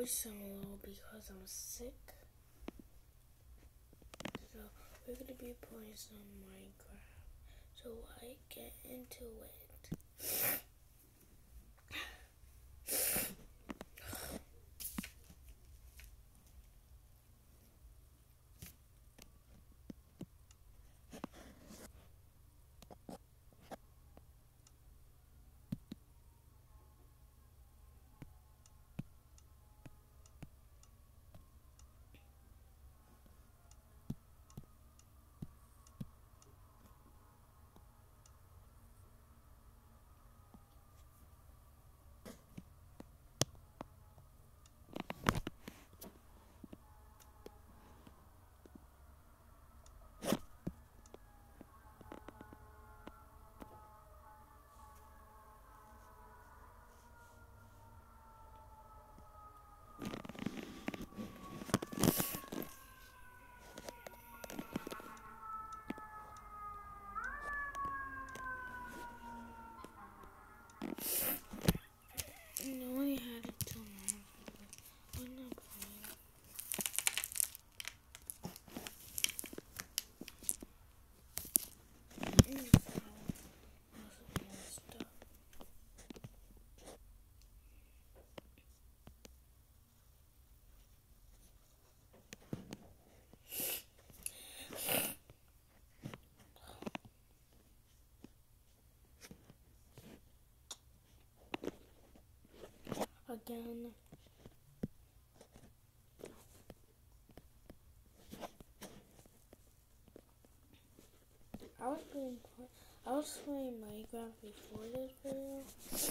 voice sound low because I'm sick. So we're gonna be playing some Minecraft. So I get into it. No one had it till now. I'm not playing. Again. I was playing Minecraft before this video.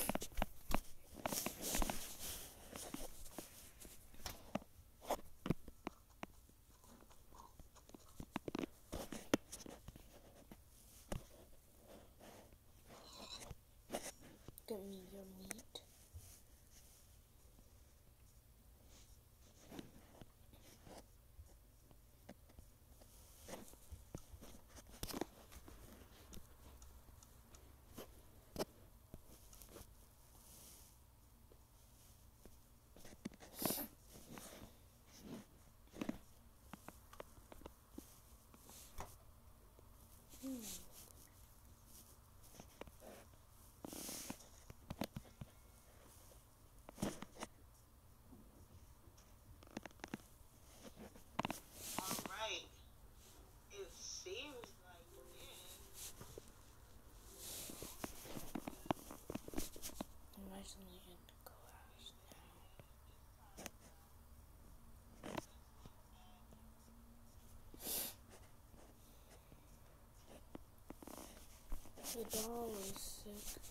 Give me your meat. I'm actually in class now. The doll is sick.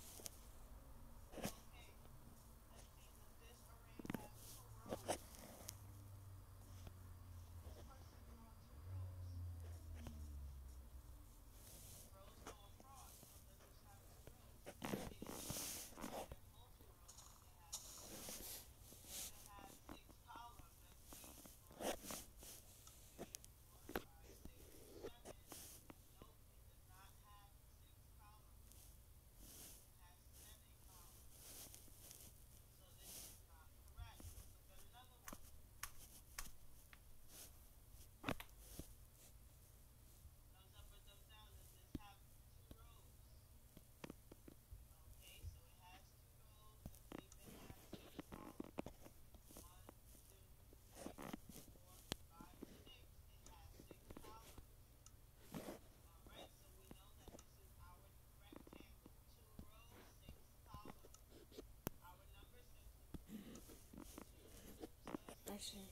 Actually,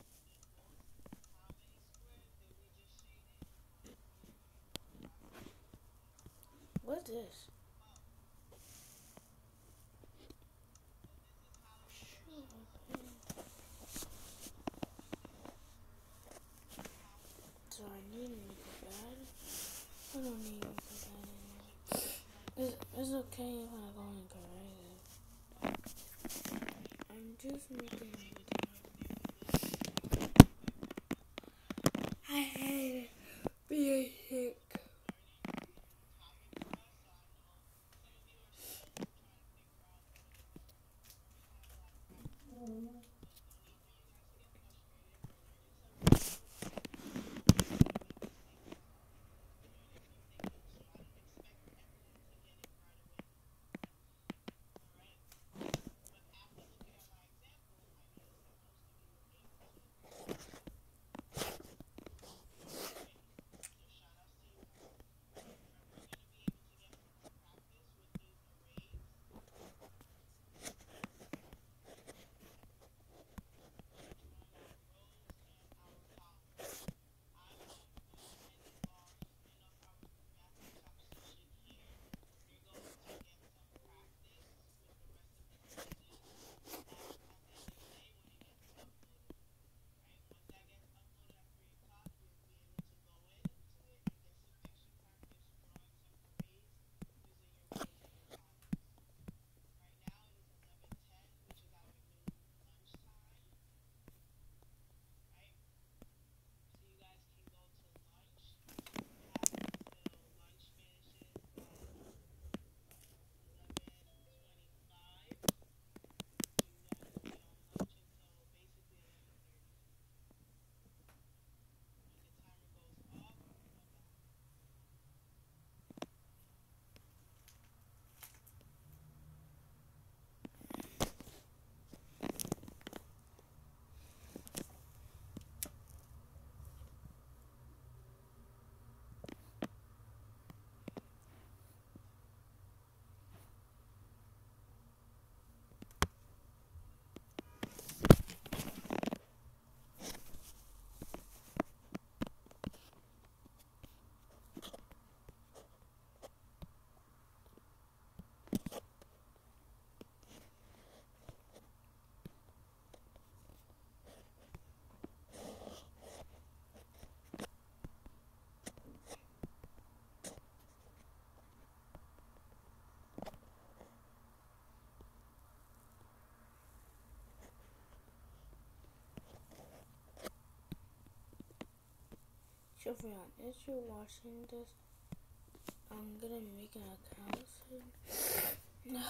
what's this? So I need to make a bed. I don't need to make a bed anymore. It's okay if I go and correct it. I'm just making a bed. I hate being sick. Jeffrion, if you're watching this, I'm gonna make an account soon.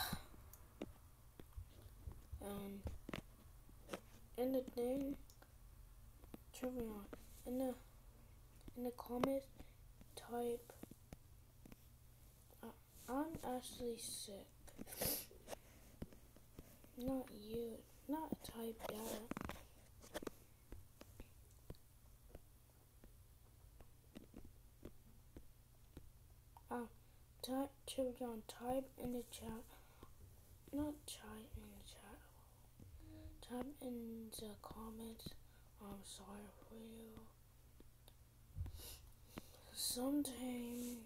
In the thing, Jeffrion, in the comments, type, I'm actually sick. Not you, not type that. Type Jeffrion, type in the chat, not type in the chat, type in the comments, I'm sorry for you. Sometime,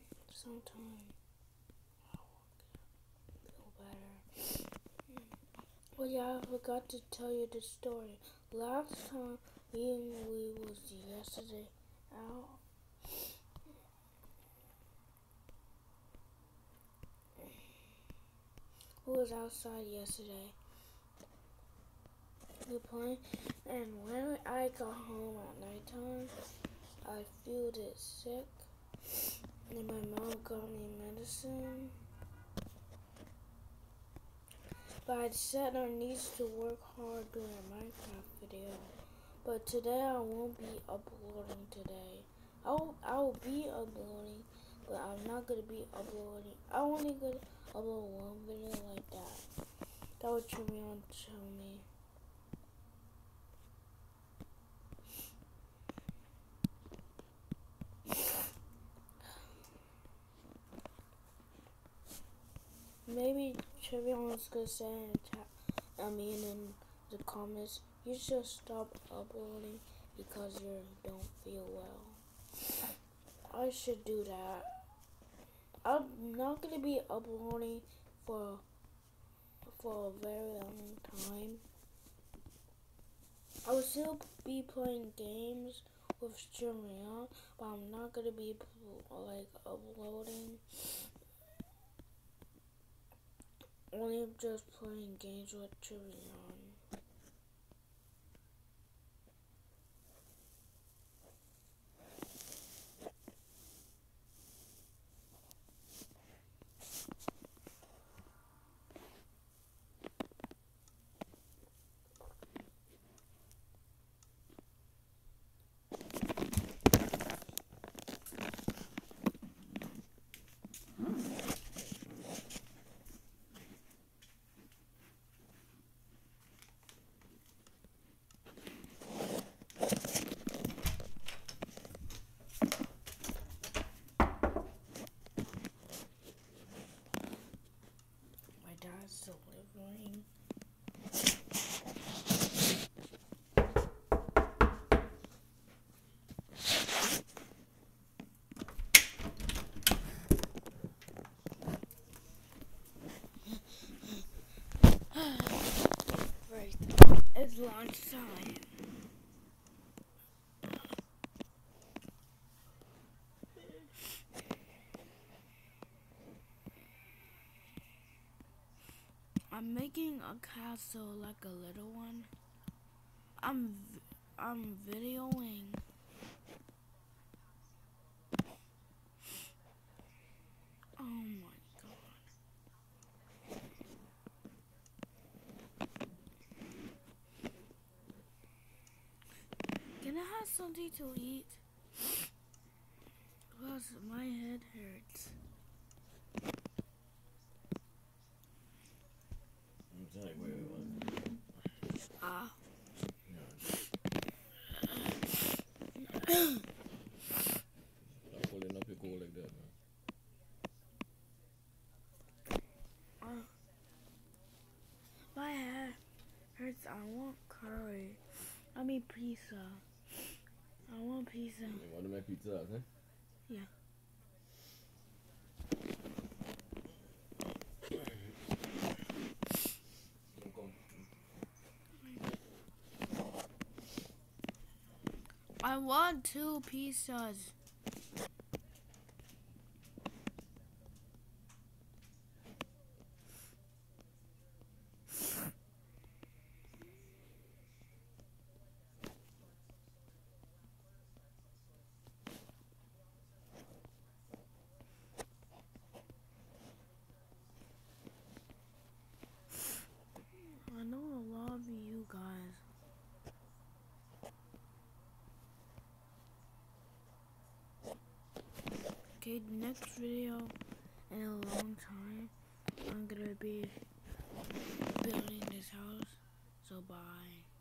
I will feel better. Well, yeah, I forgot to tell you the story. Last time we was yesterday out. We was outside yesterday. We playing, and when I got home at nighttime, I feel sick, and my mom got me medicine. But I said I need to work hard doing a Minecraft video. But today I won't be uploading today. I'll be uploading, but I'm not gonna be uploading. I'm only gonna upload one video like that. That would turn me on to me. Maybe Trevion's gonna say in the chat, in the comments, you should stop uploading because you don't feel well. I should do that. I'm not gonna be uploading for a very long time. I will still be playing games with Trevon, but I'm not gonna be like uploading. Only just playing games with Trevon. Dad's delivering. Right. It's lunchtime. I'm making a castle like a little one. I'm videoing. Oh my god. Can I have something to eat? Because my head hurts. Pulling up your goal like that, man. My head hurts. I want curry. I mean pizza. I want pizza. You want to make pizza, huh? Yeah. I want 2 pizzas. Okay, the next video in a long time, I'm gonna be building this house. So bye.